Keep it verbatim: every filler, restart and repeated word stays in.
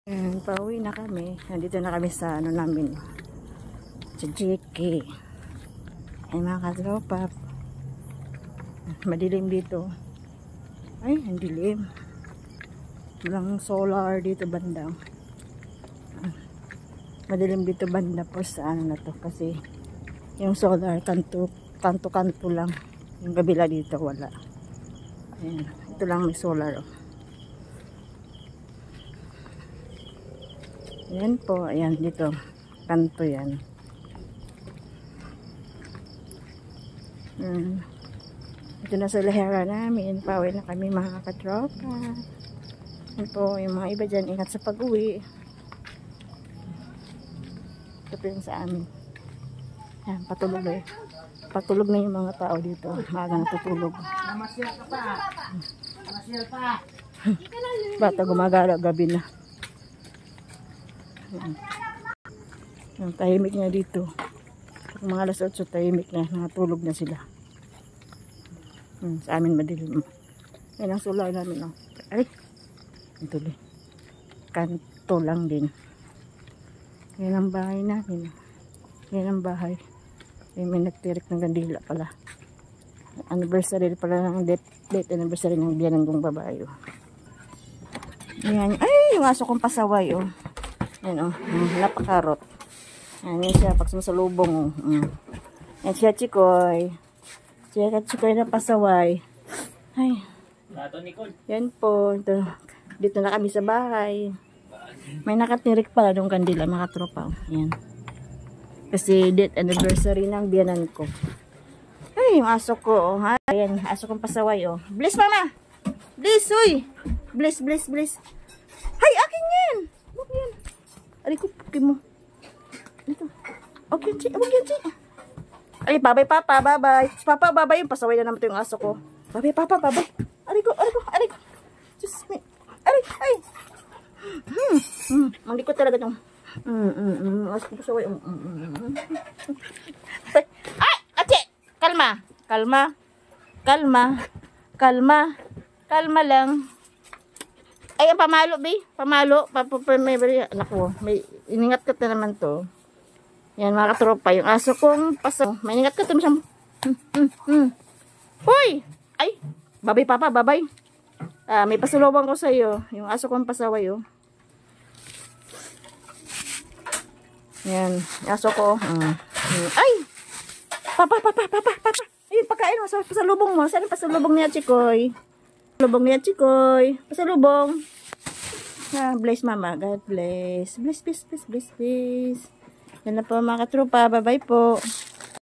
Ayan, pauwi na kami. Nandito na kami sa ano namin, sa J K. Ay mga katropa, madilim dito. Ay, ang dilim. Walang solar dito banda. Madilim dito banda po sa ano na to. Kasi yung solar kanto, kanto kanto lang. Yung kabila dito wala. Ayan, ito lang may solar. Oh. Ayan po, ayan dito. Kanto yan. Hmm. Ito na sa lahera namin. Pauwi na kami mga katropa. Ayan po, yung mga iba dyan, ingat sa pag-uwi. Ito po yung sa amin. Ayan, patulog eh. Patulog na yung mga tao dito. Maaga natutulog. Namasyal ka pa. Namasyal pa. Bata gumagala gabi na. Ang tahimik na dito. Pag mga alas otso tahimik na, natulog na sila. Hmm, sa amin madilim. Yan ang sulay namin. Oh. Ay, ito din. Kanto lang din. Yan ang bahay namin. Yan ang bahay. Yan, may nagtirik ng gandila pala. Anniversary pala ng date, date anniversary ng biyanan kong babae. Oh. Yan. Ay, yung aso kong pasaway. Oh. Yan o, oh, napakarot. Yan, yan siya, pag sumasalubong. Oh. Mm. Yan siya, Chikoy. Siya, Chikoy na pasaway. Ay. Yan po. Ito, dito na kami sa bahay. May nakatirik pala doong kandila, mga tropa. Yan. Kasi date anniversary ng biyanan ko. Ay, yung aso ko. Oh. Ayan, aso kong pasaway. Oh. Bless, mama! Bless, uy! Bless, bless, bless. Hay, akin yan! Huwag yan. Aray ko, pukay mo. Ito. Okay, Chi. Huwag yan, Chi. Ay, babay, papa. Babay. Papa, babay. Yung pasaway na naman ito yung aso ko. Babay, papa. Babay. Aray ko, aray ko, aray ko. Just me. Aray, ay. Hmm. Hmm. Manglikot talaga itong. Hmm, hmm, hmm. Aso ko pasaway. Hmm, hmm, hmm. Ay, Achi. Kalma. Kalma. Kalma. Kalma. Kalma lang. Ay, ang pamalo, be. Pamalo. May, naku, may iningat ka na naman to. Yan, mga katropa. Yung aso kong paso. May iningat ka to. Hmm, hmm, hmm. Hoy! Ay! Babay, papa, babay. Ah, may pasulubong ko sa'yo. Yung aso kong pasaway, oh. Yan. Yung aso ko. Uh, ay! Papa, papa, papa, papa. Ayun, pagkain mo. Pasalubong mo. Saan yung pasalubong niya, Chikoy? Pasalubong niya, Chikoy. Pasalubong. Ah, bless mama. God bless. Bless, bless, bless, bless, bless. Yan na po mga katropa. Bye-bye po.